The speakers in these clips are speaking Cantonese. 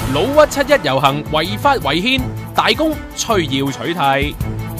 老屈七一遊行違法違憲，大公需要取締。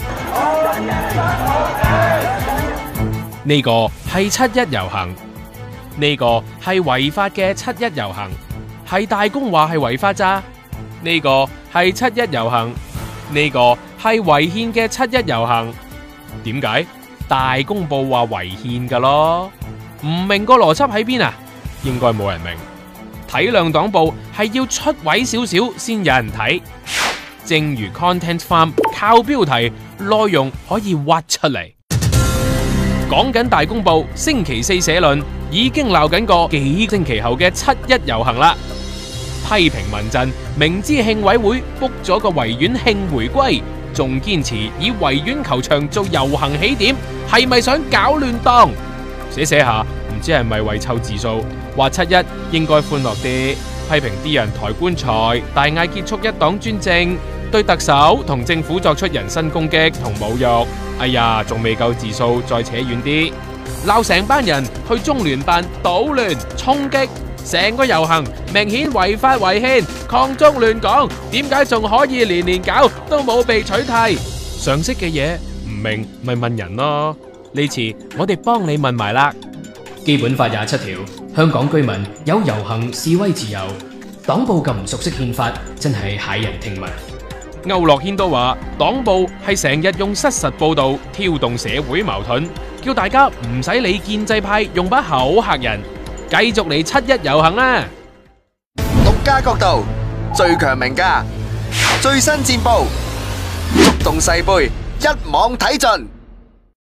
呢個係七一遊行，呢個係違法嘅七一遊行，係大公話係違法咋？呢個係七一遊行，呢個係違憲嘅七一遊行。點解？大公報話違憲㗎咯，唔明個邏輯喺邊啊？應該冇人明。體諒黨報係要出位少少先有人睇，正如 Content Farm 靠標題，內容可以挖出嚟。講緊大公報星期四社論已經鬧緊個幾星期後嘅七一遊行啦，批評民陣明知慶委會 book 咗個維園慶回歸，仲堅持以維園球場做遊行起點，係咪想搞亂檔？寫下唔知係咪為湊字數，話七一應該歡樂啲，批評啲人抬棺材，大嗌結束一黨專政，對特首同政府作出人身攻擊同侮辱。哎呀，仲未夠字數，再扯遠啲，鬧成班人去中聯辦搗亂衝擊，成個遊行明顯違法違憲，抗中亂港，點解仲可以年年搞都冇被取締？常識嘅嘢唔明咪問人咯。呢次我哋幫你問埋啦。 基本法27條，香港居民有遊行示威自由。黨報咁唔熟悉憲法，真係駭人聽聞。 區諾軒都話，黨報係成日用失實報導挑動社會矛盾，叫大家唔使理建制派用把口嚇人，繼續嚟七一遊行啦！ 獨家角度，最強名家，最新戰報，觸動世輩，一網睇盡。